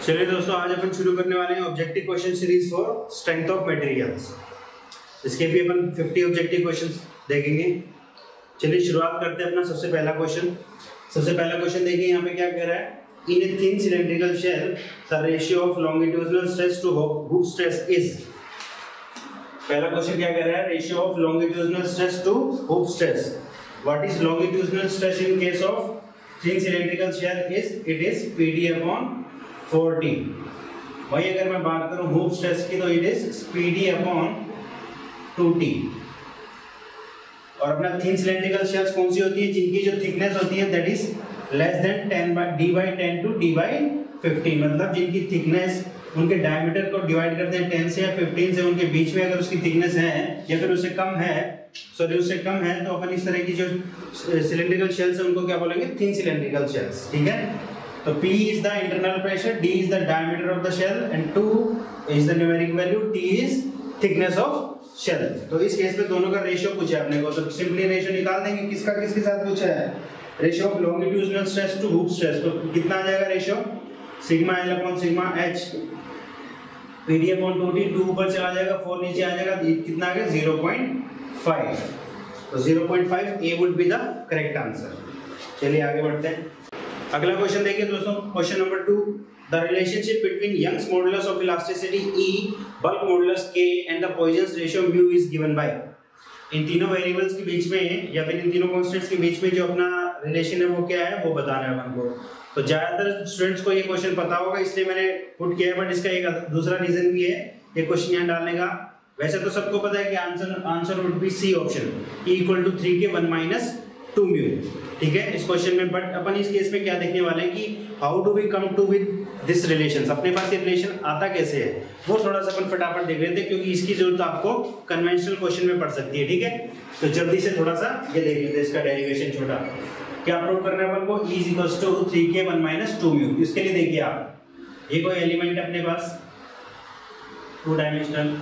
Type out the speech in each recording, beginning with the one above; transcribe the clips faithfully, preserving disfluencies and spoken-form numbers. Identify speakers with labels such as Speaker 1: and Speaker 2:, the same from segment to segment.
Speaker 1: चलिए दोस्तों, आज अपन शुरू करने वाले हैं objective question series for strength of materials. इसके भी अपन पचास ऑब्जेक्टिव क्वेश्चंस देखेंगे। चलिए शुरुआत करते हैं अपना सबसे पहला क्वेश्चन। सबसे पहला क्वेश्चन देखिए, यहाँ पे क्या कह रहा है, in a thin cylindrical shell the ratio of longitudinal stress to hoop stress is. पहला क्वेश्चन क्या कह रहा है, ratio of longitudinal stress to hoop stress. What is longitudinal stress in case of thin cylindrical shell? Is it is PD upon forty. वही अगर मैं बात करूं हुक स्ट्रेस की तो it is PD upon two T. और अपना thin cylindrical shells कौन सी होती है? जिनकी जो थिकनेस होती है that is less than ten by D by ten to D by fifteen. मतलब जिनकी थिकनेस, उनके डायमीटर को डिवाइड करते हैं टेन से या फिफ्टीन से, उनके बीच में अगर उसकी थिकनेस है या फिर उससे कम है, सॉरी उससे कम है, तो अपन इस तरह की जो सिलेंड्रिकल शेल्स है उनको क्या बोलेंगे? Thin cylindrical shells. ठीक है, तो P is the internal pressure, D is the diameter of the shell and two is the numeric value, T is thickness of shell। तो इस केस में दोनों का रेशियो पूछा है अपने को, तो सिंपली रेशियो निकाल देंगे। किसका किसके साथ पूछा है? Ratio of longitudinal stress to hoop stress. तो कितना आ जाएगा ratio? Sigma L upon sigma H, PD upon two T. Two ऊपर चला जाएगा, फोर नीचे आ जाएगा, कितना आ गया? Zero point five. तो zero point five A would be the correct answer. चलिए आगे बढ़ते हैं। अगला क्वेश्चन देखिए दोस्तों, question number two, the relationship between Young's modulus of elasticity E, bulk modulus K and the Poisson's ratio mu is given by. इन तीनों variables के बीच में या फिर इन तीनों कांस्टेंट्स के बीच में जो अपना रिलेशन है वो क्या है, वो बताना है अपन को। तो ज्यादातर स्टूडेंट्स को ये क्वेश्चन पता होगा, इसलिए मैंने पुट किया है, बट इसका एक दूसरा रीजन भी है ये क्वेश्चन यहाँ डालने का। वैसे तो सबको पता है कि answer answer would be C option, E equal to three K one minus two mu. ठीक है, इस क्वेश्चन में, बट अपन इस केस में क्या देखने वाले हैं कि how do we come to with this relation. अपने पास ये रिलेशन आता कैसे है वो थोड़ा सा अपन फटाफट देख लेते हैं, क्योंकि इसकी जरूरत आपको कन्वेंशनल क्वेश्चन में पड़ सकती है। ठीक है, तो जल्दी से थोड़ा सा ये देख लेते हैं, इसका डेरिवेशन छोटा क्या प्रूव करना है अपन को। E is equal to three K one minus two mu. इसके लिए देखिए आप, ये कोई एलिमेंट है अपने पास टू डायमेंशनल,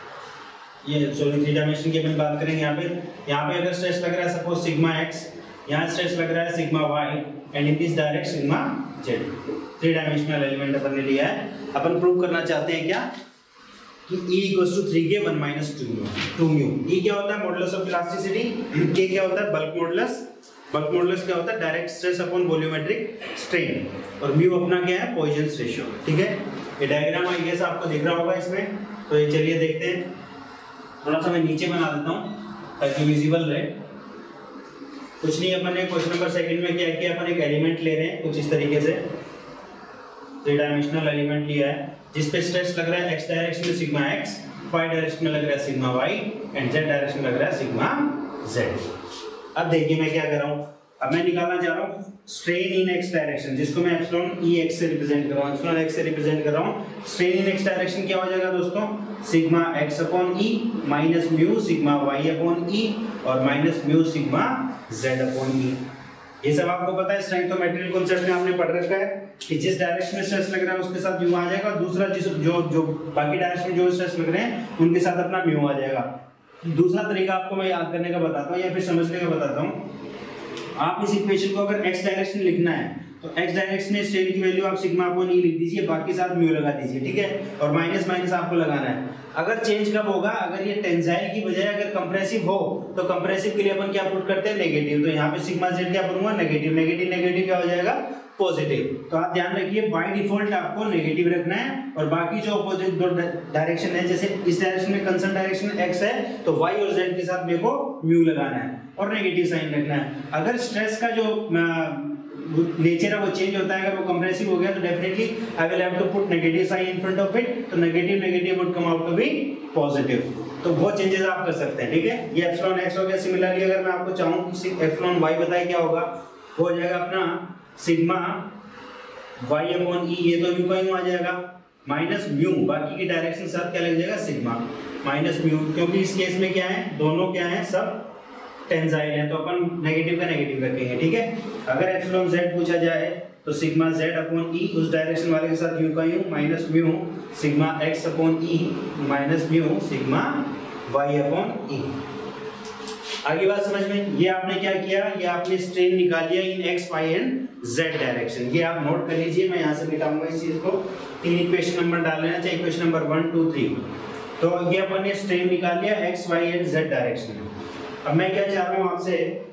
Speaker 1: ये सॉरी थ्री डायमेंशन की अपन बात करेंगे। यहाँ पे यहाँ पे अगर स्ट्रेस लग रहा है सपोज सिग्मा एक्स, यहाँ स्ट्रेस लग रहा है sigma Y, and in this direct sigma Z. Three dimensional element अपन ने लिया है। अपन प्रूव करना चाहते हैं क्या कि E equals to three K one minus two mu. Two mu E क्या होता है? Modulus of elasticity. K क्या होता है? Bulk modulus. बल्क मॉडुलस क्या होता है? Direct stress upon volumetric strain. और म्यू अपना क्या है? Poisson's ratio. ठीक है, ये डायग्राम आई गेस आपको दिख रहा होगा इसमें। तो ये चलिए देखते हैं, थोड़ा सा मैं नीचे बना देता हूँ ताकि विजिबल रहे। कुछ नहीं, अपन ने क्वेश्चन नंबर सेकंड में क्या किया, अपन एक एलिमेंट ले रहे हैं कुछ इस तरीके से, थ्री डायमेंशनल एलिमेंट लिया है जिसपे स्ट्रेस लग रहा है एक्स डायरेक्शन में सिग्मा एक्स, वाई डायरेक्शन में लग रहा है sigma Y, and Z direction में लग रहा है सिग्मा जेड। अब देखिए मैं क्या कर रहा हूँ, अब मैं निकालना चाह रहा हूँ स्ट्रेन इन एक्स डायरेक्शन, जिसको मैं एप्सिलॉन ई एक्स से रिप्रेजेंट कर रहा हूँ, एप्सिलॉन एक्स से रिप्रेजेंट कर रहा हूँ। स्ट्रेन इन एक्स डायरेक्शन क्या हो जाएगा दोस्तों? Sigma X upon E minus mu sigma Y upon E और minus mu sigma Z upon E. ये सब आपको पता है, स्ट्रेंथ ऑफ मटेरियल कॉन्सेप्ट में आपने पढ़ रखा है कि जिस डायरेक्शन में स्ट्रेस लग रहा है उसके साथ म्यू आ जाएगा, और दूसरा जिस जो जो बाकी डायरेक्शन में जो स्ट्रेस लग रहे हैं उनके साथ अपना म्यू आ जाएगा। दूसरा तरीका आपको मैं याद करने का बताता हूँ या फिर समझने का बताता हूँ। आप इस इक्वेशन को अगर एक्स डायरेक्शन लिखना है तो एक्स डायरेक्शन में स्ट्रेन की वैल्यू आप सिग्मा अपॉन ई लिख दीजिए, बाकी साथ म्यू लगा दीजिए। ठीक है, और माइनस माइनस आपको लगाना है। अगर चेंज कब होगा? अगर ये टेंसाइल की बजाय अगर कंप्रेसिव हो तो कंप्रेसिव के लिए अपन क्या पुट करते हैं? नेगेटिव। तो यहाँ पे सिग्मा जेड क्या करूंगा? नेगेटिव। नेगेटिव नेगेटिव क्या हो जाएगा? पॉजिटिव। तो आप ध्यान रखिए, बाय डिफॉल्ट आपको नेगेटिव रखना है, और बाकी जो अपोजिट दो डायरेक्शन है, जैसे इस डायरेक्शन में कंसर्न डायरेक्शन एक्स है तो वाई और जेड के साथ मेरे को म्यू लगाना है और नेगेटिव साइन रखना है। अगर स्ट्रेस का जो नेचर है वो चेंज होता है, अगर वो कंप्रेसिव हो गया तो definitely I will have to put negative sign in front of it, तो negative negative would come out to be positive. तो वो चेंजेस आप कर सकते हैं। ठीक है, ये एप्सिलॉन एक्स हो गया। सिमिलरली अगर मैं आपको चाहूं कि एप्सिलॉन वाई बताए क्या होगा, वो हो जाएगा अपना सिग्मा वाई अपॉन ई, ये तो म्यू का यूं आ जाएगा, माइनस म्यू बाकी की डायरेक्शन साथ क्या लग जाएगा? सिग्मा माइनस म्यू, क्योंकि इस केस में क्या है, दोनों क्या है, सब टेंसाइल है, तो अपन नेगेटिव का नेगेटिव रखेंगे। ठीक है, अगर एप्सिलॉन जेड पूछा जाए तो सिग्मा जेड अपॉन ई उस डायरेक्शन वाले के साथ यू का U minus mu sigma X upon E minus mu sigma Y upon E. आगे बात समझ में, ये आपने क्या किया, ये आपने स्ट्रेन निकाल लिया in X Y and Z direction. ये आप नोट कर लीजिए, मैं यहाँ से मिटाऊंगा इस चीज को। तीन इक्वेशन नंबर डाल लेना चाहिए, equation number one two three. तो ये अपन ने स्ट्रेन निकाल लिया X Y and Z direction में। अब मैं क्या चाह रहा हूँ आपसे,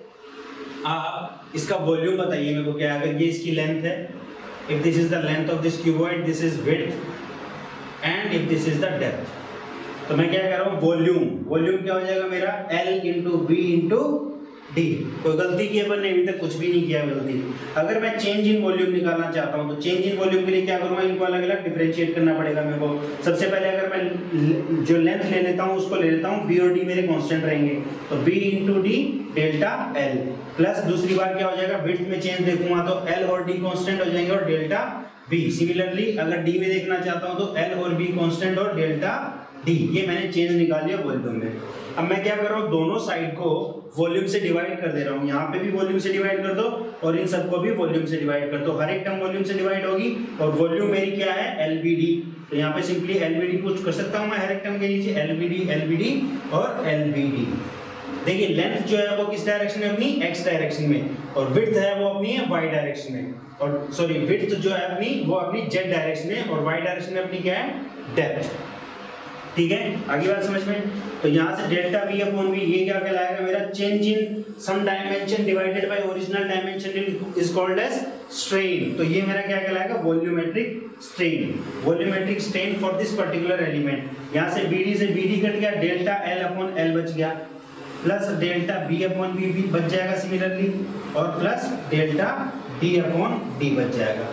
Speaker 1: आप इसका वॉल्यूम बताइए मेरे को। क्या अगर ये इसकी लेंथ है, if this is the length of this cuboid, this is width and if this is the depth, तो मैं क्या कर रहा हूँ, वॉल्यूम। वॉल्यूम क्या हो जाएगा मेरा, L into B into D. कोई गलती की अपन ने अभी तक कुछ भी नहीं किया गलती। अगर मैं चेंज इन वॉल्यूम निकालना चाहता हूँ तो चेंज इन वॉल्यूम के लिए क्या करूँगा, इनको अलग अलग डिफरेंशिएट करना पड़ेगा मेरे को। सबसे पहले अगर मैं जो लेंथ ले लेता हूँ उसको ले लेता हूँ, बी और डी मेरे कांस्टेंट रहेंगे, तो B into D delta L, plus दूसरी बार क्या हो जाएगा, विड्थ में चेंज देखूंगा तो एल और डी कांस्टेंट हो जाएंगे और डेल्टा बी। सिमिलरली अगर डी में देखना चाहता हूँ तो एल और बी कांस्टेंट और डेल्टा डी। ये मैंने चेंज निकाल लिया वॉल्यूम में। अब मैं क्या कर रहा हूँ, दोनों साइड को वॉल्यूम से डिवाइड कर दे रहा हूँ। यहाँ पे भी वॉल्यूम से डिवाइड कर दो और इन सबको भी वॉल्यूम से डिवाइड कर दो। हर एक टर्म वॉल्यूम से डिवाइड होगी और वॉल्यूम मेरी क्या है, एल बी डी। तो यहाँ पे सिंपली एल बी डी कुछ कर सकता हूँ मैं हर एक टर्म के नीचे, L B D L B D और एल बी डी। देखिए लेंथ जो है वो किस डायरेक्शन में, अपनी एक्स डायरेक्शन में, और विड्थ है वो अपनी है वाई डायरेक्शन में, और सॉरी विड्थ जो है अपनी वो अपनी जेड डायरेक्शन में, और वाई डायरेक्शन में अपनी क्या है, डेप्थ। ठीक है, आगे बात समझ में। तो यहाँ से डेल्टा वी अपॉन वी, ये क्या कहलाएगा मेरा, change in some dimension divided by original dimension is called as strain. तो ये मेरा क्या कहलाएगा, volumetric strain. Volumetric strain for this particular element. यहाँ से बीडी से बीडी कट गया, डेल्टा एल अपॉन एल बच गया, plus delta B upon B भी बच जाएगा सिमिलरली, और plus delta D upon D बच जाएगा।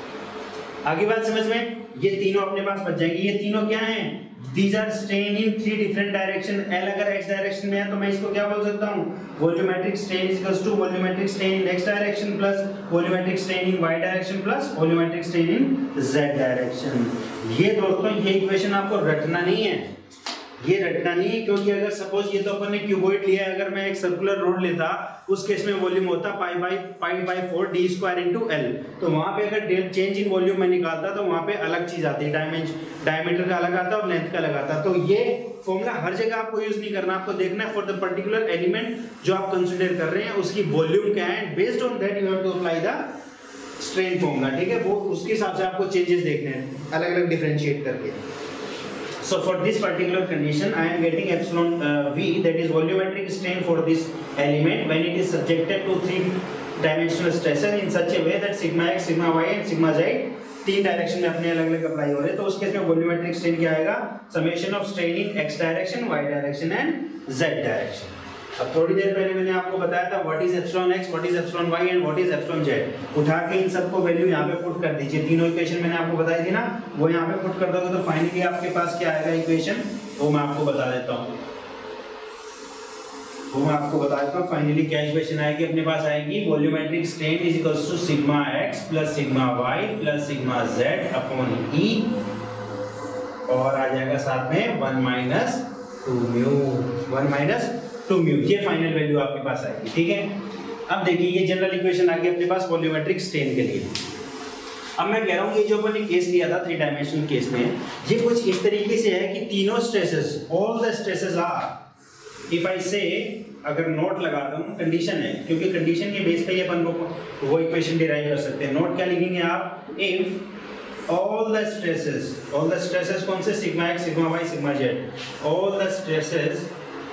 Speaker 1: आगे बात समझ में, ये तीनों अपने पास बच जाएंगे। ये तीनों क्या हैं, These are strain in three different direction. L अगर x डायरेक्शन में है तो मैं इसको क्या बोल सकता हूँ, volumetric strain is equals to volumetric strain in x direction plus volumetric strain in y direction plus volumetric strain in z direction. ये दोस्तों ये इक्वेशन आपको रटना नहीं है, ये रटना नहीं है, क्योंकि अगर सपोज ये तो अपन ने क्यूबॉइड लिया है, अगर मैं एक सर्कुलर रोड लेता उस केस में वॉल्यूम होता pi by pi by four D square into L. तो वहां पे अगर चेंज इन वॉल्यूम में निकालता तो वहां पे अलग चीज आती है, डायमेंशन डायमीटर का अलग आता और लेंथ का अलग आता। तो ये फॉर्मूला हर जगह आपको यूज नहीं करना, आपको देखना है फॉर द पर्टिकुलर एलिमेंट जो आप कंसिडर कर रहे हैं उसकी वॉल्यूम क्या है, based on that you have to apply the strain formula. ठीक है, वो उसके हिसाब से आपको चेंजेस देखने हैं अलग अलग डिफरेंशिएट करके। So for this particular condition, I am getting epsilon uh, v, that is volumetric strain for this element when it is subjected to three dimensional stresses in such a way that sigma x, sigma y and sigma z तीन direction में अपने अलग अलग apply हो रहे हैं। तो उस केस में वॉल्यूमेट्रिक स्ट्रेन क्या आएगा, summation of strain in x direction, y direction and z direction. अब थोड़ी देर पहले मैंने आपको बताया था what is epsilon x, what is epsilon y and what is epsilon z। उठा के इन सबको वैल्यू यहाँ पे पुट कर दीजिए। तीनों इक्वेशन मैंने आपको बताई थी ना, वो यहाँ पे पुट कर दोगे तो फाइनली आपके पास क्या आएगा इक्वेशन, वो मैं आपको बता देता हूँ वो मैं आपको बता देता हूँ फाइनली क्या इक्वेशन आएगी। अपने पास आएगी volumetric strain is equals to sigma x plus sigma y plus sigma z upon e, और आ जाएगा साथ में one minus two mu, one minus two mu. ये फाइनल वैल्यू आपके पास आएगी। ठीक है, अब देखिए ये जनरल इक्वेशन आ गई अपने पास वॉल्यूमेट्रिक स्ट्रेन के लिए। अब मैं कह रहा हूँ ये जो अपन ने केस लिया था थ्री डायमेंशनल केस में, ये कुछ इस तरीके से है कि तीनों stresses, all the stresses are, if I say, अगर नोट लगाता हूँ, कंडीशन है क्योंकि कंडीशन के बेस पे ये अपन को वो इक्वेशन डिराइव कर सकते हैं। नोट क्या लिखेंगे आप, if all the stresses, all the stresses कौन से, sigma X, sigma Y, sigma Z, all the stresses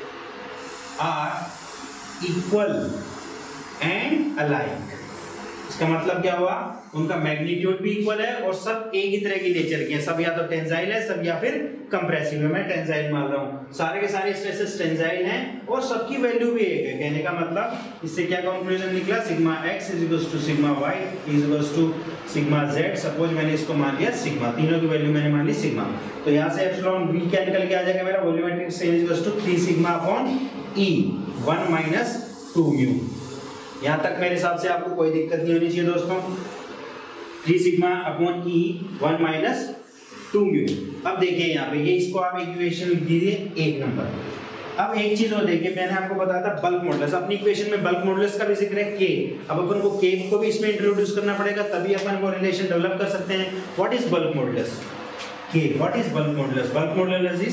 Speaker 1: are equal and alike. इसका मतलब क्या हुआ, उनका मैग्नीट्यूड भी इक्वल है और सब एक ही तरह की नेचर के हैं। सब या तो टेंसाइल है, सब या फिर कंप्रेसिव है। मैं टेंसाइल मान रहा हूँ, सारे के सारे स्ट्रेसेस टेंसाइल हैं और सबकी वैल्यू भी एक है। कहने का मतलब इससे क्या कंक्लूजन निकला, sigma X is equals to sigma Y is equals to sigma Z. Suppose मैंने इसको मान लिया सिग्मा, तीनों की वैल्यू मैंने मान ली सिग्मा, तो यहाँ से एप्सिलॉन वी क्या निकल के आ जाएगा मेरा, volumetric strain is equals to three sigma upon E, one minus two mu. यहाँ तक मेरे हिसाब से आपको कोई दिक्कत नहीं होनी चाहिए दोस्तों। Three sigma upon E, one minus two mu. अब देखिए यहाँ पे ये इसको आप इक्वेशन लिख दीजिए एक नंबर। अब एक चीज और देखिए, मैंने आपको बताया था बल्क मॉडुलस, अपनी इक्वेशन में बल्क मॉडुलस का भी जिक्र है के। अब अपन को के को भी इसमें इंट्रोड्यूस करना पड़ेगा, तभी अपन वो रिलेशन डेवलप कर सकते हैं। What is bulk modulus, K, what is bulk modulus, bulk modulus is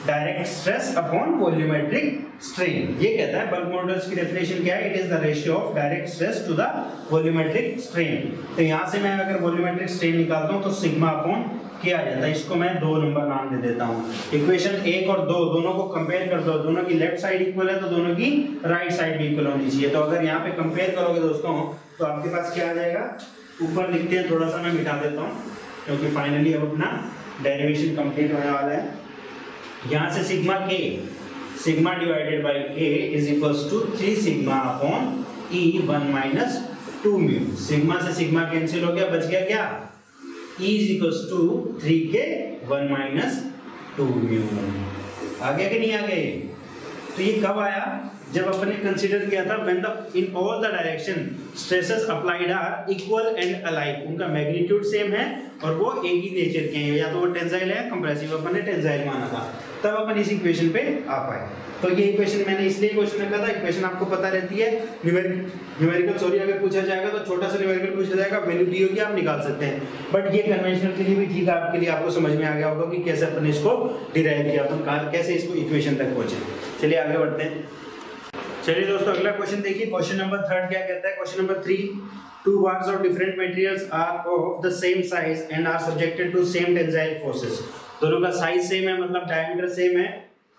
Speaker 1: direct stress upon volumetric strain. ये कहता है बल्क मॉडुलस की डेफिनेशन क्या है, it is the ratio of direct stress to the volumetric strain. तो यहाँ से मैं अगर वॉल्यूमेट्रिक स्ट्रेन निकालता हूँ तो सिग्मा अपॉन क्या आ जाता है, इसको मैं दो नंबर नाम दे देता हूँ। इक्वेशन एक और दो दोनों को कंपेयर कर दो, दोनों की लेफ्ट साइड इक्वल है तो दोनों की राइट साइड भी इक्वल होनी चाहिए। तो अगर यहाँ पे कंपेयर करोगे दोस्तों तो आपके पास क्या आ जाएगा, ऊपर लिखते हैं, थोड़ा सा मैं मिटा देता हूँ क्योंकि फाइनली अब अपना डेरिवेशन कंप्लीट होने वाला है। यहाँ से sigma K, sigma divided by K is equals to three sigma upon E one minus two mu. Sigma से सिग्मा कैंसिल हो गया, बच गया क्या, E is equals to three K one minus two mu. आ गया कि नहीं आ गए? तो ये कब आया, जब अपने कंसीडर किया था when the in all the direction stresses applied are equal and alike, उनका मैग्नीट्यूड सेम है और वो एक ही नेचर के हैं, या तो वो टेंसाइल है कंप्रेसिव, अपन ने टेंसाइल माना था, तब अपन इस इक्वेशन पे आ पाए। तो ये इक्वेशन मैंने इसलिए क्वेश्चन रखा था, इक्वेशन आपको पता रहती है, न्यूमेरिकल सॉरी अगर पूछा जाएगा तो छोटा सा न्यूमेरिकल पूछा जाएगा, वैल्यू दी होगी आप निकाल सकते हैं, बट ये कन्वेंशनल के लिए भी ठीक है, आपके लिए आपको समझ में आ गया होगा कि कैसे अपन इसको डिराइव किया, अपन कैसे इसको इक्वेशन तक पहुंचे। चलिए आगे बढ़ते हैं। चलिए दोस्तों अगला क्वेश्चन देखिए, क्वेश्चन नंबर थर्ड क्या कहता है, question number three, two bars of different materials are of the same size and are subjected to same tensile forces। दोनों का साइज सेम है, मतलब डायमीटर सेम है,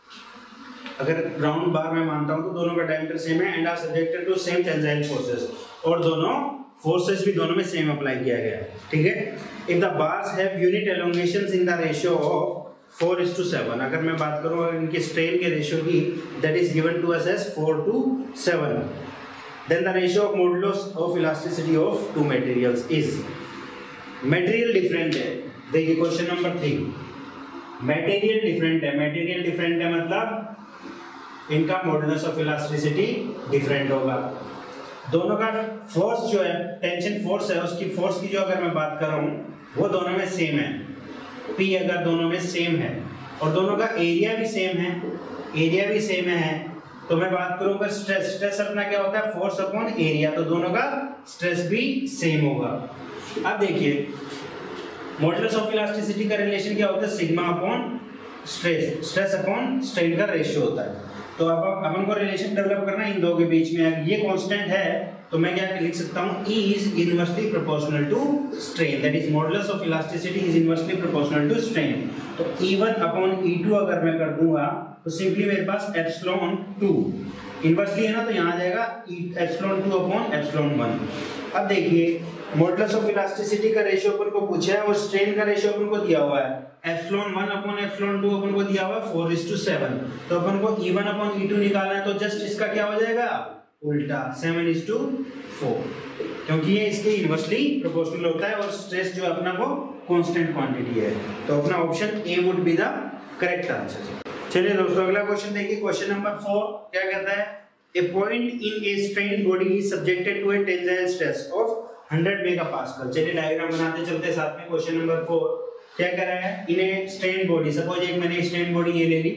Speaker 1: अगर राउंड बार में मानता हूं तो दोनों का डायमीटर सेम है, and are subjected to same tensile forces, और दोनों फोर्सेस भी दोनों में सेम अप्लाई किया गया है, ठीक है। If the bars have unit elongations in the ratio of four is to seven, अगर मैं बात करूं अगर इनके स्ट्रेन के रेशियो की, that is given to us as four to seven, then the ratio of modulus of elasticity of two materials is, material different है, देखिए question number three, material different है, मटेरियल डिफरेंट है मतलब इनका modulus of elasticity different होगा। दोनों का force जो है, टेंशन फोर्स है, उसकी फोर्स की जो अगर मैं बात कर रहा हूँ वो दोनों में सेम है, P अगर दोनों में सेम है, और दोनों का एरिया भी सेम है, एरिया भी सेम है, तो मैं बात करूं अगर स्ट्रेस, स्ट्रेस अपना क्या होता है, फोर्स अपॉन एरिया, तो दोनों का स्ट्रेस भी सेम होगा। अब देखिए मॉडुलस ऑफ इलास्टिसिटी का रिलेशन क्या होता है, sigma upon stress, stress upon strain का रेशियो होता है। तो अब अपन को रिलेशन डेवलप करना है इन दो के बीच में, अगर ये कांस्टेंट है तो मैं क्या लिख सकता हूँ, E is inversely proportional to strain, that is modulus of elasticity is inversely proportional to strain. तो E one upon E two अगर मैं कर दूंगा तो सिंपली मेरे पास एप्सिलॉन टू इनवर्सली है ना, तो यहाँ आ जाएगा epsilon two upon epsilon one. अब देखिए मॉडुलस ऑफ इलास्टिसिटी का रेशियो अपन को पूछा है और स्ट्रेन का रेशियो अपन को दिया हुआ है, epsilon one upon epsilon two अपन को दिया हुआ है फोर इज टू सेवन, तो अपन को E one upon E two निकालना है, तो जस्ट इसका क्या हो जाएगा उल्टा, सेवन इज टू फोर, क्योंकि ये इसके इनवर्सली प्रोपोर्शनल होता है और स्ट्रेस जो अपना वो कांस्टेंट क्वांटिटी है, तो अपना option A would be the correct answer. चलिए दोस्तों अगला क्वेश्चन देखिए, क्वेश्चन नंबर फोर क्या कहता है, a point in a strain body is subjected to a tensile stress of hundred megapascal. चलिए डायग्राम बनाते चलते साथ में। क्वेश्चन नंबर फोर क्या कर रहा है, in a strain body, suppose एक मैंने स्ट्रेन बॉडी ये ले ली,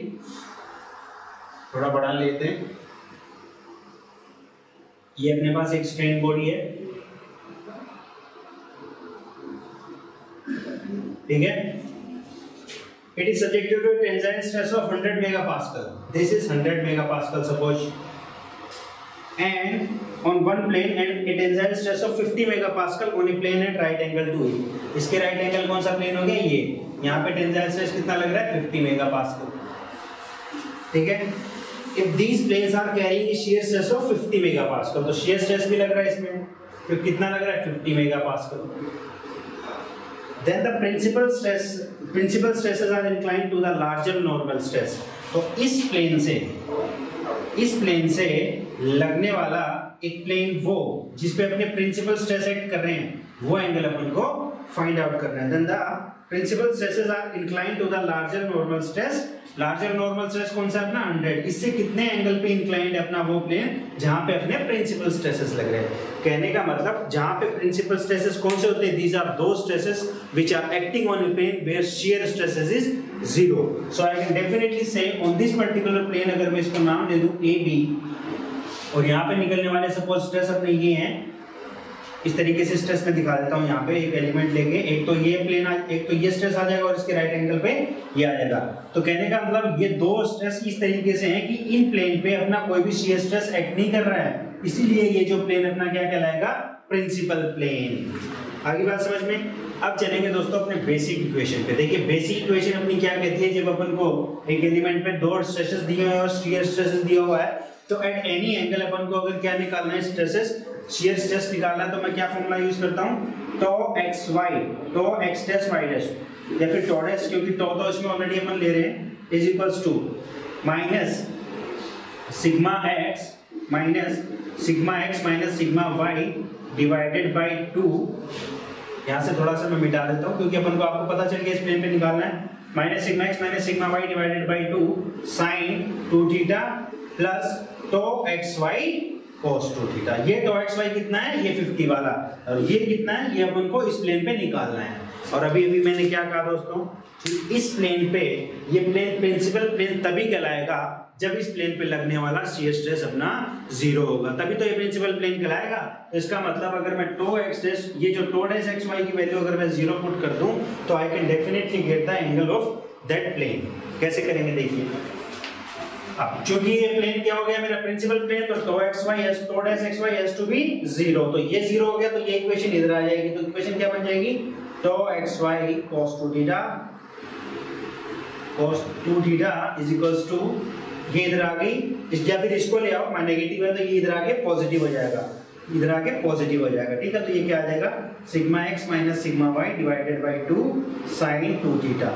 Speaker 1: थोड़ा बड़ा लेते हैं, ये अपने पास एक स्ट्रेन बॉडी है, ठीक है, it is subjected to a tensile stress of hundred megapascal, this is hundred megapascal suppose, and on one plane and a tensile stress of fifty megapascal on a plane at right angle to it। इसके right angle कौन सा plane हो गया, ये, यहाँ पे tensile stress कितना लग रहा है फिफ्टी मेगापास्कल, ठीक है। if these planes are carrying a shear stress of fifty megapascal, तो shear stress भी लग रहा है इसमें, तो कितना लग रहा है fifty megapascal। then the principal stress principal stresses are inclined to the larger normal stress, तो इस प्लेन से इस प्लेन से लगने वाला एक प्लेन वो जिसपे अपने प्रिंसिपल स्ट्रेस एक्ट कर रहे हैं, वो एंगल अपन को फाइंड आउट करना है। then the principal stresses are inclined to the larger normal stress, larger normal stress कौन सा है अपना हंड्रेड, इससे कितने एंगल पे इंक्लाइंड है अपना वो प्लेन जहां पे अपने प्रिंसिपल स्ट्रेसेस लग रहे हैं। कहने का मतलब जहां पे प्रिंसिपल स्ट्रेसेस कौन से होते हैं, दीज आर दो stresses which are acting on a plane where shear stresses is zero. So I can definitely say on this particular plane अगर मैं इसको नाम दे दूं ए बी, और यहाँ पे निकलने वाले सपोज स्ट्रेस अपने ये हैं इस तरीके से स्ट्रेस में दिखा देता हूँ। यहाँ पे एक एलिमेंट लेंगे, एक तो ये प्लेन, एक तो ये स्ट्रेस आ जाएगा और इसके राइट एंगल पे ये आ जाएगा। तो कहने का मतलब ये दो स्ट्रेस इस तरीके से हैं कि इन प्लेन पे अपना कोई भी शियर स्ट्रेस एक्ट नहीं कर रहा है, इसीलिए ये जो प्लेन अपना क्या कहलाएगा, प्रिंसिपल प्लेन। आगे बात समझ में। अब चलेंगे दोस्तों अपने बेसिक इक्वेशन पे। देखिए बेसिक इक्वेशन अपनी क्या कहती है, जब अपन को एक एलिमेंट पे दो स्ट्रेसेस दिए हुए हैं और शियर स्ट्रेसेस दिया हुआ है, तो एट एनी एंगल अपन को अगर क्या निकालना है, स्ट्रेसेस, शियर स्ट्रेस निकालना है, तो मैं क्या फॉर्मूला यूज करता हूँ, tau x y, tau x dash y dash, या फिर टो डैश, क्योंकि टो तो इसमें ऑलरेडी अपन ले रहे हैं, is equals to minus sigma x minus sigma x minus sigma y divided by two. यहाँ से थोड़ा सा मैं मिटा देता हूँ क्योंकि अपन को आपको पता चल गया इस प्लेन पे निकालना है। Minus sigma x minus sigma y divided by two sine two theta plus tau x y cos two theta. ये टो एक्स वाई कितना है, ये फिफ्टी वाला, और ये कितना है, ये अपन को इस प्लेन पे निकालना है। और अभी अभी मैंने क्या कहा दोस्तों, इस प्लेन पे ये प्लेन प्रिंसिपल प्लेन तभी कहलाएगा जब इस प्लेन पे लगने वाला शियर स्ट्रेस अपना जीरो होगा, तभी तो ये प्रिंसिपल प्लेन कहलाएगा। तो इसका मतलब अगर मैं टो एक्स डैश, ये जो टो डैश एक्स वाई की वैल्यू अगर मैं जीरो पुट कर दूं तो I can definitely get the angle of that plane. कैसे करेंगे देखिए। अब क्योंकि ये प्लेन क्या हो गया मेरा प्रिंसिपल प्लेन, तो tau x y has tau dash x y has to be zero, तो ये जीरो हो गया तो ये इक्वेशन इधर आ जाएगी। तो इक्वेशन क्या बन जाएगी, tau x y cos two theta cos two theta is equals to, ये इधर आ गई, इस या फिर इसको ले आओ, मान नेगेटिव है तो ये इधर आके पॉजिटिव हो जाएगा, इधर आके पॉजिटिव हो जाएगा, ठीक है। तो ये क्या आ जाएगा, sigma x minus sigma y divided by two sine two theta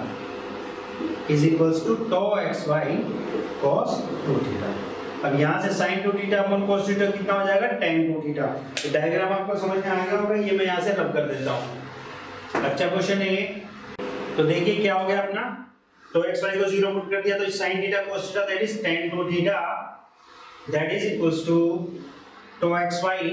Speaker 1: is equals to tau x y cos two theta. अब यहाँ से sin टू थीटा अपन cos थीटा कितना हो जाएगा, tan टू थीटा। तो डायग्राम आपको समझ में आ गया होगा, ये मैं यहाँ से रब कर देता हूँ। अच्छा क्वेश्चन है ये। तो देखिए क्या हो गया अपना, तो एक्स वाई को जीरो पुट कर दिया तो sin theta cos theta that is tan two theta that is equals to tau x y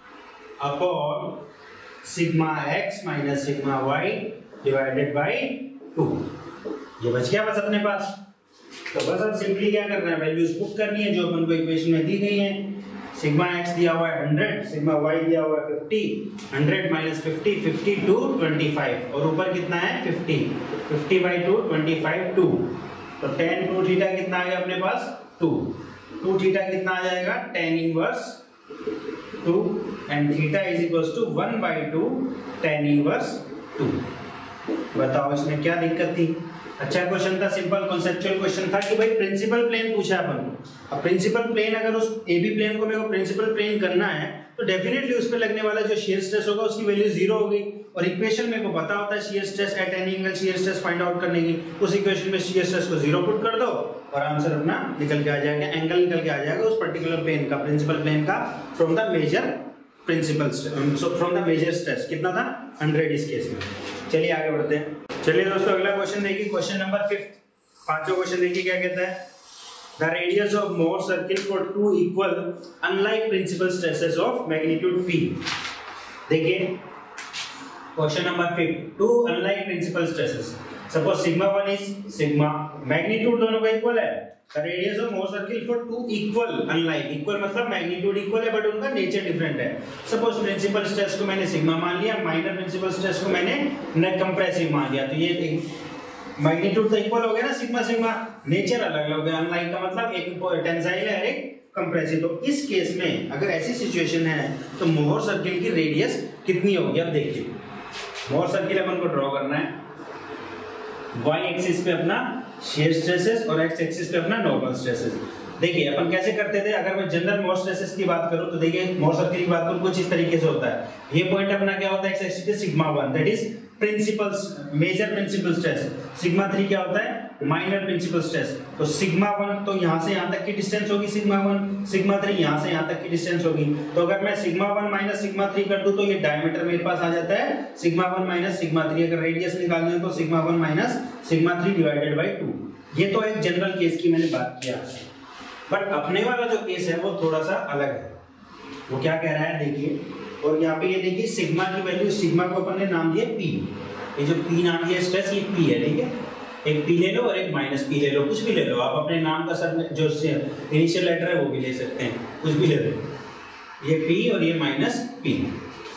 Speaker 1: upon sigma x minus sigma y divided by two. ये बच गया बस अपने पास। तो बस अब सिंपली क्या करना है, वैल्यूज पुट करनी है जो अपन को इक्वेशन में दी गई है। सिग्मा एक्स दिया हुआ है हंड्रेड, सिग्मा वाई दिया हुआ है fifty, hundred minus fifty, fifty two twenty five, और ऊपर कितना है fifty, fifty by two twenty five two. तो टेन टू थीटा कितना आ गया अपने पास, टू, टू थीटा कितना आ जाएगा, tan inverse two, and theta is equals to one by two tan inverse two. बताओ इसमें क्या दिक्कत थी। अच्छा क्वेश्चन था, सिंपल कॉन्सेप्चुअल क्वेश्चन था कि भाई प्रिंसिपल प्लेन पूछा अपन को। अब प्रिंसिपल प्लेन अगर उस ए बी प्लेन को मेरे को प्रिंसिपल प्लेन करना है तो डेफिनेटली उस पर लगने वाला जो शियर स्ट्रेस होगा उसकी वैल्यू जीरो होगी, और इक्वेशन मेरे को पता होता है shear stress at any angle shear stress find out करने की। उस इक्वेशन में शियर स्ट्रेस को जीरो पुट कर दो और आंसर अपना निकल के आ जाएगा, एंगल निकल के आ जाएगा उस पर्टिकुलर प्लेन का, प्रिंसिपल प्लेन का, from the major principal from the major stress कितना था, हंड्रेड इस केस में। चलिए आगे बढ़ते हैं। चलिए दोस्तों अगला क्वेश्चन देखिए, क्वेश्चन नंबर फिफ्थ। पांचवा क्वेश्चन देखिए क्या कहता है, the radius of Mohr circle for two equal unlike principal stresses of magnitude P. देखिए question number fifth, two unlike principal stresses, suppose sigma one is sigma, magnitude दोनों का equal है, the radius of Mohr circle for two equal unlike, equal मतलब magnitude equal है but उनका nature different है। Suppose principal stress को मैंने sigma मान लिया, माइनर प्रिंसिपल स्ट्रेस को मैंने नेट कंप्रेसिव मान लिया, तो ये मैग्नीट्यूड तो इक्वल हो गया ना, सिग्मा सिग्मा, नेचर अलग हो गया। अनलाइक का मतलब एक टेंसाइल है एक कंप्रेसिव। तो इस केस में अगर ऐसी सिचुएशन है तो मोहर सर्किल की रेडियस कितनी होगी। अब देखिए मोहर सर्किल अपन को ड्रॉ करना है, वाई एक्सिस पे अपना शियर स्ट्रेसेस और एक्स एक्सिस पे अपना नॉर्मल स्ट्रेसेस। देखिए अपन कैसे करते थे, अगर मैं जनरल मोर स्ट्रेसेस की बात करूं तो देखिए मोर सर्किल की बात करूं कुछ इस तरीके से होता है। ये पॉइंट अपना क्या होता है, एक्स एक्सिस पे sigma one that is principal major principal stress, sigma three क्या होता है माइनर प्रिंसिपल स्ट्रेस। तो सिग्मा वन तो यहाँ से यहाँ तक की डिस्टेंस होगी सिग्मा वन, सिग्मा थ्री यहाँ से यहाँ तक की डिस्टेंस होगी। तो अगर मैं sigma one minus sigma three कर दूं तो ये डायमीटर मेरे पास आ जाता है sigma one minus sigma three. अगर रेडियस निकालनी है तो sigma one minus sigma three divided by two. ये तो एक जनरल केस की मैंने बात किया, बट अपने वाला जो केस है वो थोड़ा सा अलग है। वो क्या कह रहा है देखिए, और यहाँ पे ये देखिए सिग्मा की वैल्यू, सिग्मा को अपन ने नाम दिया पी, ये जो पी नाम दिया स्ट्रेस ये पी है, ठीक है। एक पी ले लो और एक माइनस पी ले लो, कुछ भी ले लो आप, अपने नाम का सर जो इनिशियल लेटर है वो भी ले सकते हैं, कुछ भी ले लो। ये पी और ये माइनस पी,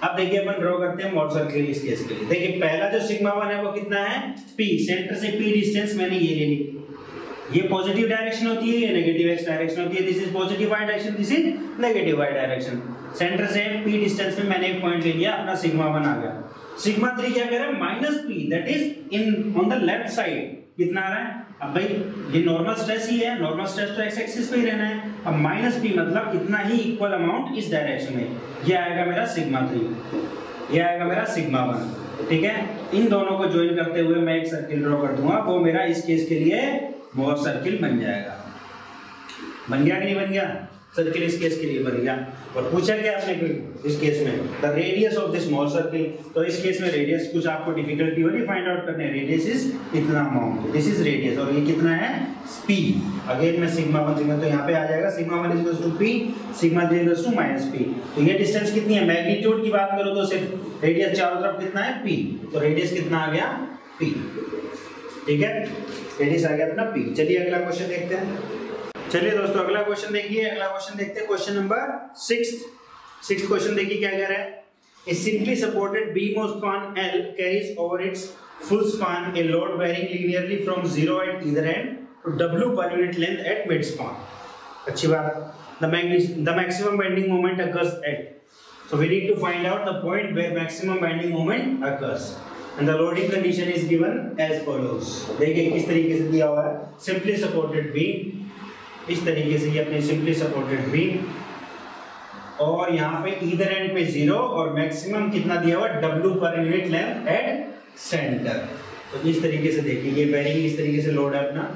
Speaker 1: अब देखिए अपन ड्रॉ करते हैं मोड सर्किल इस केस के लिए। देखिए पहला जो सिग्मा वन है वो कितना है, p, सेंटर से p डिस्टेंस मैंने ये ले ली, ये पॉजिटिव डायरेक्शन होती है, ये नेगेटिव एक्स डायरेक्शन होती है, this is positive y direction, this is negative y direction. Centre से p डिस्टेंस में मैंने एक पॉइंट ले लिया, अपना सिग्मा वन आ गया। सिग्मा थ्री क्या कह रहा है, minus p, that is in on the left side कितना आ रहा है। अब भाई ये नॉर्मल स्ट्रेस ही है, नॉर्मल स्ट्रेस तो एक्स एक्सिस पे ही रहना है। अब माइनस p मतलब कितना ही इक्वल अमाउंट इस डायरेक्शन में, ये आएगा मेरा सिग्मा थ्री, ये आएगा मेरा सिग्मा वन। ठीक है, इन दोनों को ज्वाइन करते हुए मैं एक सर्किल ड्रॉ कर दूंगा, वो मेरा इस केस के लिए मोर सर्किल बन जाएगा। बन गया कि नहीं बन गया, सर्किल इस केस के लिए बन गया। और पूछा क्या आपने इस केस में, the radius of this small circle, तो इस केस में रेडियस कुछ आपको डिफिकल्टी हो रही फाइंड आउट करने, रेडियस इज इतना अमाउंट, दिस इज रेडियस, और ये कितना है p। अगेन मैं सिग्मा वन सिग्मा, तो यहाँ पे आ जाएगा sigma one is equal to p, sigma three is to minus p। तो ये डिस्टेंस कितनी है, मैग्नीट्यूड की बात करो तो सिर्फ रेडियस चारों तरफ कितना है p, तो रेडियस कितना आ गया p। ठीक है, रेडियस आ गया अपना p। चलिए अगला क्वेश्चन देखते हैं। चलिए दोस्तों अगला क्वेश्चन देखिए, अगला क्वेश्चन देखते हैं, question number sixth. Sixth question देखिए क्या कह रहा है, a simply supported beam of span L carries over its full span a load varying linearly from zero at either end to W per unit length at mid span. अच्छी बात, the magnitude the maximum bending moment occurs at, so we need to find out the point where maximum bending moment occurs and the loading condition is given as follows। देखिए किस तरीके से दिया हुआ है, simply supported beam, इस तरीके से ये अपने सिंपली सपोर्टेड बीम, और यहाँ पे ईदर एंड पे जीरो, और मैक्सिमम कितना दिया हुआ W per unit length at centre. तो इस तरीके से देखिए ये बेरिंग इस तरीके से लोड है अपना,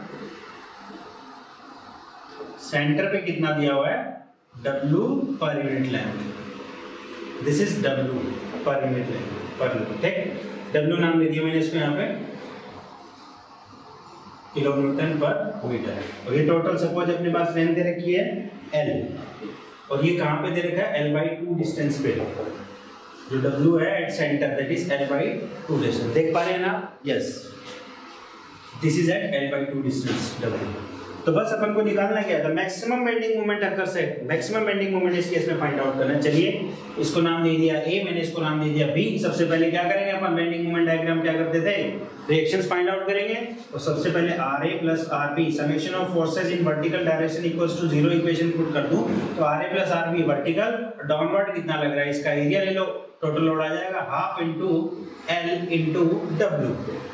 Speaker 1: सेंटर पे कितना दिया हुआ है W per unit length, this is W per unit length per unit. ठीक, W नाम दे दिया मैंने इसको यहाँ पे किलो न्यूटन पर मीटर। और ये टोटल सपोज अपने पास लेंथ दे रखी है L, और ये कहाँ पे दे रखा है L बाई टू डिस्टेंस पे, जो W है at centre that is L by two distance. देख पा रहे हैं ना, yes this is at L by two distance W। तो बस अपन को निकालना क्या है, maximum bending moment occurs at, maximum bending moment इस केस में फाइंड आउट करना है। चलिए इसको नाम दे दिया A, मैंने इसको नाम दे दिया B। सबसे पहले क्या करेंगे अपन, बेंडिंग मोमेंट डायग्राम क्या करते थे, रिएक्शंस फाइंड आउट करेंगे। और सबसे पहले R A plus R B summation of forces in vertical direction equals to zero, equation put कर दूं तो R A plus R B vertical, downward कितना लग रहा है, इसका एरिया ले लो, टोटल लोड आ जाएगा half into L into W,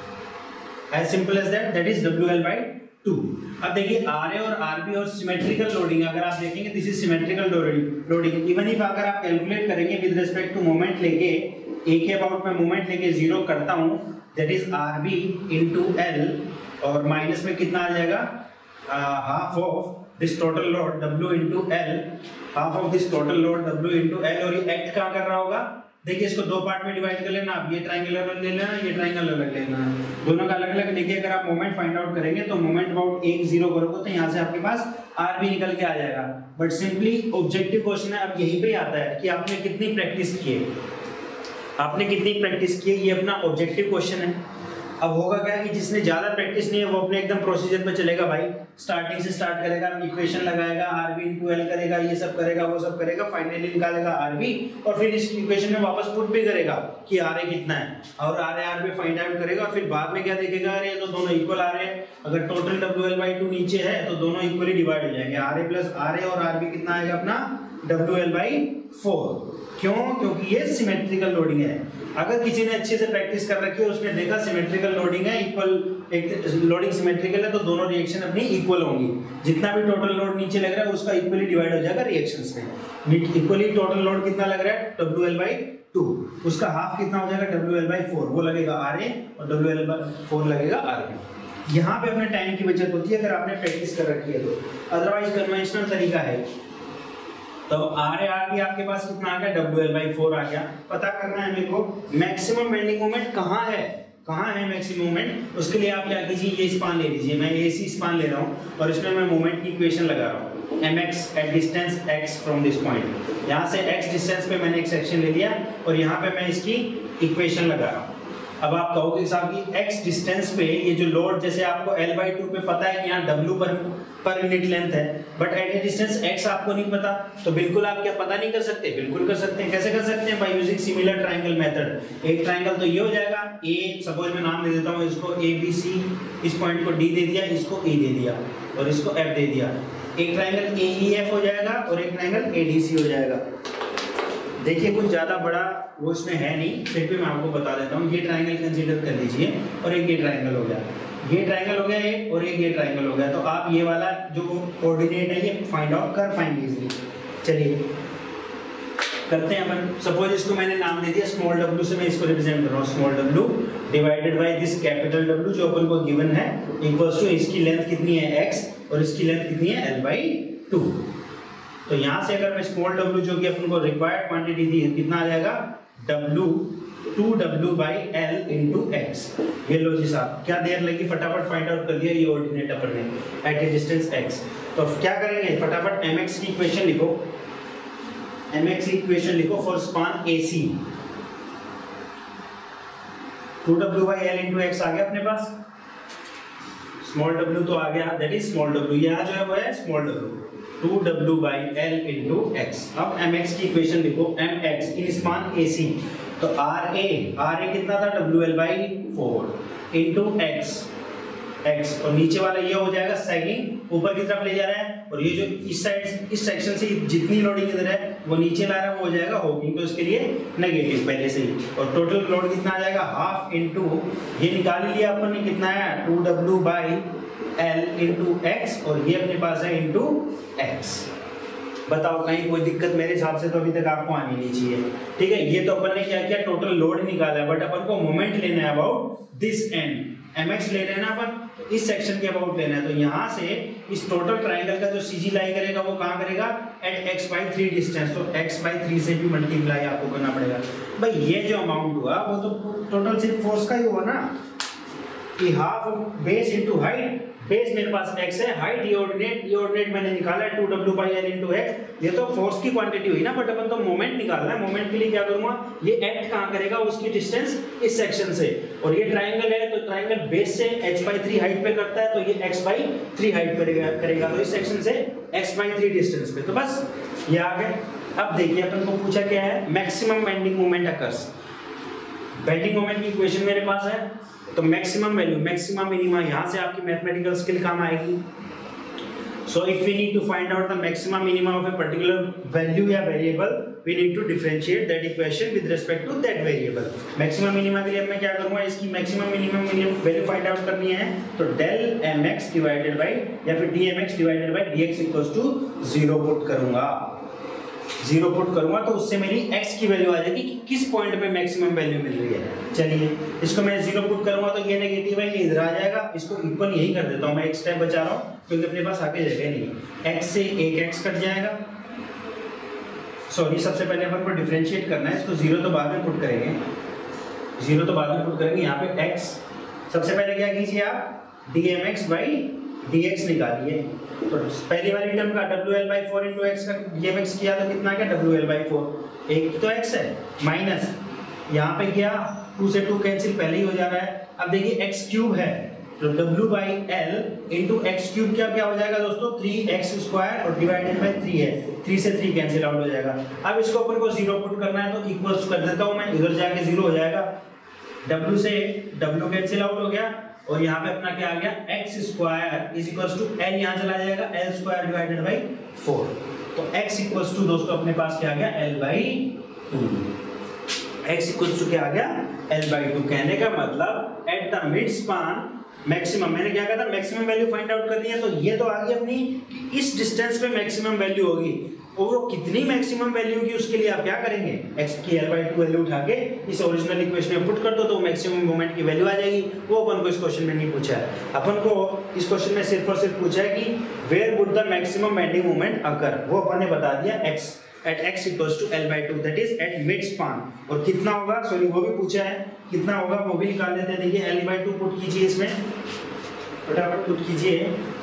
Speaker 1: as simple as that, that is W L by two. अब देखिए आर ए और आर बी और सिमेट्रिकल लोडिंग अगर आप देखेंगे, this is symmetrical loading. Even if अगर आप कैलकुलेट करेंगे विद रिस्पेक्ट टू मोमेंट लेके, ए के अबाउट में मोमेंट लेके जीरो करता हूं, that is R B into L, और माइनस में कितना आ जाएगा, half of this total load W into L, half of this total load W into L. और ये एक्ट कहाँ कर रहा होगा, देखिए इसको दो पार्ट में डिवाइड कर लेना, आप ये ट्रायंगल अलग ले लेना, ये ट्रायंगल अलग लेना, दोनों का अलग अलग लेके अगर आप मोमेंट फाइंड आउट करेंगे तो मोमेंट अबाउट एक जीरो करोगे तो यहाँ से आपके पास आर बी निकल के आ जाएगा। बट सिंपली ऑब्जेक्टिव क्वेश्चन है, अब यहीं पे आता है कि आपने कितनी प्रैक्टिस की है, आपने कितनी प्रैक्टिस की है, ये अपना ऑब्जेक्टिव क्वेश्चन है। अब होगा क्या कि जिसने ज्यादा प्रैक्टिस नहीं है वो अपने एकदम प्रोसीजर पे चलेगा भाई, स्टार्टिंग से स्टार्ट करेगा, इक्वेशन लगाएगा, आरबी इनटू एल करेगा, ये सब करेगा वो सब करेगा, फाइनली निकालेगा आरबी, और फिर इस इक्वेशन में वापस पुट भी करेगा कि आर ए कितना है, और R A R B find out करेगा, और फिर बाद में क्या देखेगा, अरे तो दोनों इक्वल आ रहे हैं, अगर total W L by two नीचे है तो दोनों इक्वली डिवाइड हो जाएंगे, R A plus R A और आर बी कितना आएगा अपना डब्ल्यू एल बाई फोर। क्यों, क्योंकि ये सिमेट्रिकल लोडिंग है। अगर किसी ने अच्छे से प्रैक्टिस कर रखी है, उसने देखा सिमेट्रिकल लोडिंग है, इक्वल एक लोडिंग सिमेट्रिकल है, तो दोनों रिएक्शन अपनी इक्वल होंगी, जितना भी टोटल लोड नीचे लग रहा है उसका इक्वली डिवाइड हो जाएगा रिएक्शंस में। इक्वली टोटल लोड कितना लग रहा है डब्ल्यू एल बाई टू, उसका हाफ कितना हो जाएगा डब्ल्यू एल बाई फोर, वो लगेगा आर ए और डब्ल्यू एल बाई फोर लगेगा आर बी। यहाँ पे अपने टाइम की बचत होती है अगर आपने प्रैक्टिस कर रखी है तो, अदरवाइज कन्वेंशनल तरीका है। तो आर ए आर बी आपके पास कितना आ गया डब्ल्यू एल बाई फोर आ गया। पता करना है मेरे को मैक्सिमम बेंडिंग मोमेंट कहाँ है, कहाँ है मैक्सिमम मोमेंट, उसके लिए आप क्या कीजिए, ये स्पान ले लीजिए, मैं ए सी स्पान ले रहा हूँ और इसमें मैं मोमेंट की इक्वेशन लगा रहा हूँ, M X at distance X from this point. यहाँ से एक्स डिस्टेंस पे मैंने एक सेक्शन ले लिया और यहाँ पे मैं इसकी इक्वेशन लगा रहा हूँ। अब आप कहोगे साहब कि x डिस्टेंस पे ये जो लोड, जैसे आपको L बाई टू पे पता है कि यहाँ W पर पर यूनिट लेंथ है, but at a distance x आपको नहीं पता, तो बिल्कुल आप क्या पता नहीं कर सकते? बिल्कुल कर सकते हैं। कैसे कर सकते हैं? By using similar triangle method. एक ट्रायंगल तो ये हो जाएगा, A सपोज मैं नाम दे देता हूँ इसको A B C, इस पॉइंट को D दे दिया, इसको E दे दिया और इसको F दे दिया। एक ट्रायंगल A E F हो जाएगा और एक ट्रायंगल A D C हो जाएगा। देखिए कुछ ज़्यादा बड़ा वो इसमें है नहीं, फिर भी मैं आपको बता देता हूँ। ये ट्रायंगल कंसीडर कर लीजिए और एक ये ट्रायंगल हो गया, ये ट्रायंगल हो गया एक और एक ये ट्रायंगल हो गया। तो आप ये वाला जो कोऑर्डिनेट है ये फाइंड आउट कर पाएंगे इजीली। चलिए करते हैं अपन। सपोज इसको मैंने नाम दे दिया स्मॉल w से मैं इसको रिप्रेजेंट कर रहा हूँ, small w divided by this capital W जो अपन को गिवन है, इक्वल्स टू इसकी लेंथ कितनी है x और इसकी लेंथ कितनी है L बाई टू। तो यहाँ से अगर मैं स्मॉल w जो कि अपन को रिक्वायर्ड क्वांटिटी थी कितना आ जाएगा, w two w by L into X. ये लो जी साहब, क्या देर लगी, फटाफट फाइंड आउट कर लिया ये ऑर्डिनेट अपन ने एट ए डिस्टेंस x। तो क्या करेंगे, फटाफट mx की इक्वेशन लिखो, mx की इक्वेशन लिखो for span ac। Two w by L into X आ गया अपने पास, स्मॉल w तो आ गया, दैट इज स्मॉल w। यहाँ जो है वो है small w, two w by L into X. अब mx की इक्वेशन लिखो, mx इन स्पान ac। तो आर ए आर ए कितना था, W L by four into X X, और नीचे वाला ये हो जाएगा सैगिंग, ऊपर की तरफ ले जा रहा है, और ये जो इस साइड इस सेक्शन से जितनी लोडिंग इधर है वो नीचे ला रहा है वो हो जाएगा होगिंग, तो इसके लिए नेगेटिव पहले से ही। और टोटल लोड कितना आ जाएगा, हाफ इंटू ये निकाल लिया अपन ने, कितना है two W by L into X, और ये अपने पास है इंटू एक्स। बताओ कहीं कोई दिक्कत मेरे हिसाब से तो अभी तक आपको आनी नहीं चाहिए। ठीक है, ये तो अपन ने क्या किया, टोटल लोड निकाला है, बट अपन को मोमेंट लेना है अबाउट दिस एंड, mx ले रहे हैं ना अपन, इस सेक्शन के अबाउट लेना है। तो यहाँ से इस टोटल ट्रायंगल का जो सीजी लाई करेगा वो कहाँ करेगा, at x by three distance. तो x बाई थ्री से भी मल्टीप्लाई आपको करना पड़ेगा। भाई ये जो अमाउंट हुआ वो तो टोटल सिर्फ फोर्स का ही हुआ ना, कि half base into height, base मेरे पास x है, हाइट ये ऑर्डिनेट, ये ऑर्डिनेट मैंने निकाला है two W by L into X. ये तो फोर्स की क्वांटिटी हुई ना, बट अपन तो मोमेंट निकालना है। मोमेंट के लिए क्या करूंगा, ये एक्ट कहाँ करेगा, उसकी डिस्टेंस इस सेक्शन से, और ये ट्राइंगल है तो ट्राइंगल बेस से h बाई थ्री हाइट पे करता है, तो ये x बाई थ्री हाइट करेगा करेगा तो इस सेक्शन से x बाई थ्री डिस्टेंस पे। तो बस ये आ गए। अब देखिए अपन को पूछा क्या है, maximum bending moment occurs. Bending moment की इक्वेशन मेरे पास है, तो मैक्सिमम वैल्यू, मैक्सिमम मिनिमा, यहां से आपकी मैथमेटिकल स्किल काम आएगी। So if we need to find out the maximum minima of a particular value या variable, we need to differentiate that equation with respect to that variable. Maximum minima के लिए मैं क्या करूंगा, इसकी maximum minimum value find out करनी है, तो डेल mx डिवाइडेड बाय या फिर dmx divided by dx equals to zero put करूंगा। जीरो पुट करूंगा तो उससे मेरी x की वैल्यू आ जाएगी कि किस पॉइंट पे मैक्सिमम वैल्यू मिल रही है। चलिए इसको मैं जीरो पुट करूंगा तो ये नेगेटिव है, ये इधर आ जाएगा, इसको इक्वल यही कर देता हूं मैं, एक स्टेप बचा रहा हूं क्योंकि अपने पास आगे जगह नहीं। x से एक x कट जाएगा, सॉरी सबसे पहले अपन को डिफरेंशिएट करना है, इसको जीरो तो बाद में पुट करेंगे, जीरो तो बाद में पुट करेंगे। यहाँ पे x सबसे पहले क्या कीजिए आप, dmx बाई dx निकालिए, तो पहली वाली टर्म का W L by four into X का dmx किया तो कितना क्या, डब्ल्यू एल बाई फोर, एक तो x है माइनस, यहाँ पे किया टू से टू कैंसिल पहले ही हो जा रहा है। अब देखिए x क्यूब है तो w by L into X cube क्या क्या हो जाएगा दोस्तों, थ्री एक्स स्क्वायर और डिवाइडेड बाई थ्री है, थ्री से थ्री कैंसिल आउट हो जाएगा। अब इसको अपन को जीरो पुट करना है तो इक्वल्स कर देता हूँ मैं, इधर जाके जीरो हो जाएगा, w से w कैंसिल आउट हो गया, और यहाँ पे अपना क्या आ गया, X square is equals to L, यहाँ चला जाएगा L square divided by four, तो x इक्वल्स टू दोस्तों अपने पास क्या आ गया, L by two. x equals to क्या आ गया, एल बाई टू। कहने का मतलब at the mid span maximum, मैंने क्या कहा था मैक्सिमम वैल्यू फाइंड आउट करनी है, तो ये तो आ गई अपनी कि इस डिस्टेंस पे मैक्सिमम वैल्यू होगी, और वो कितनी मैक्सिमम वैल्यू की उसके लिए आप क्या करेंगे, x की एल बाई टू वैल्यू उठा के इस ओरिजिनल इक्वेशन में पुट कर दो तो मैक्सिमम मोमेंट की वैल्यू आ जाएगी। वो अपन को इस क्वेश्चन में नहीं पूछा है, अपन को इस क्वेश्चन में सिर्फ और सिर्फ पूछा है कि where would the maximum bending moment occur, वो अपन ने बता दिया x at x equals to l by two, that is at mid span, और कितना होगा, सॉरी वो भी पूछा है कितना होगा, वो भी निकाल लेते हैं। देखिए l by टू पुट कीजिए, इसमें फटाफट पुट कीजिए,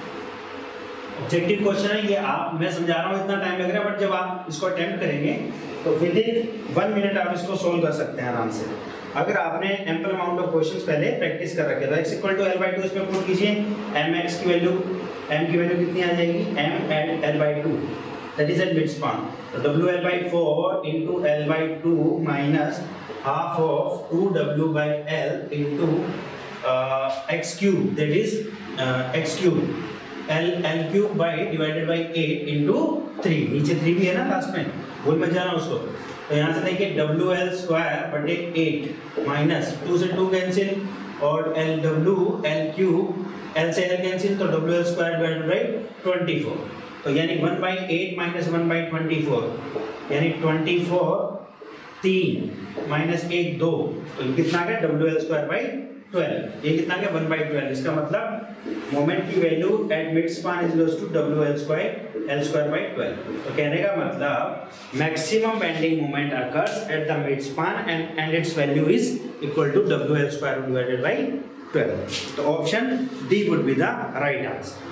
Speaker 1: ऑब्जेक्टिव क्वेश्चन है ये, आप मैं समझा रहा हूँ इतना टाइम लग रहा है, बट जब आप इसको अटेम्प्ट करेंगे तो विद इन वन मिनट आप इसको सोल्व कर सकते हैं आराम से। अगर आपने एम्पल अमाउंट ऑफ क्वेश्चंस पहले प्रैक्टिस कर रखे तो x equal to L by two इसमें पुट कीजिए, एम एक्स की वैल्यू m की वैल्यू कितनी आ जाएगी, m at L by two that is at mid span, तो w l by four into l by two minus half of two w by l into x cube that is x cube l l cube by divided by eight into three, नीचे three भी है ना last में, भूल मत जाना उसको। तो यहाँ से देखिए डब्ल्यू एल स्क्वायर बटे एट माइनस टू से टू कैंसिल और L W L cube L से एल कैंसिल, तो W L square divided by twenty four, तो यानी one by eight minus one by twenty four यानी ट्वेंटी फोर तीन माइनस एक दो, तो कितना आ गया W L square by twelve, ये कितना आ गया वन बाई ट्वेल्व। इसका मतलब मोमेंट की value at mid span is equals to W L square L square by twelve. तो कहने का मतलब maximum bending moment occurs at the mid span and and it's value is equal to W L square divided by twelve. तो option D would be the right answer.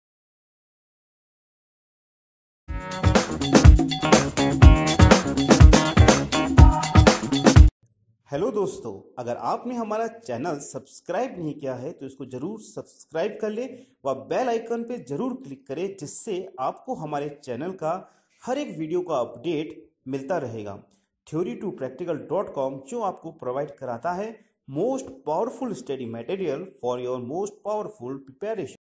Speaker 2: Hello दोस्तों, अगर आपने हमारा channel subscribe नहीं किया है तो इसको जरूर सब्सक्राइब कर ले व बेल आइकन पे जरूर क्लिक करें, जिससे आपको हमारे चैनल का हर एक वीडियो का अपडेट मिलता रहेगा। Theory to practical dot com जो आपको प्रोवाइड कराता है most powerful study material for your most powerful preparation.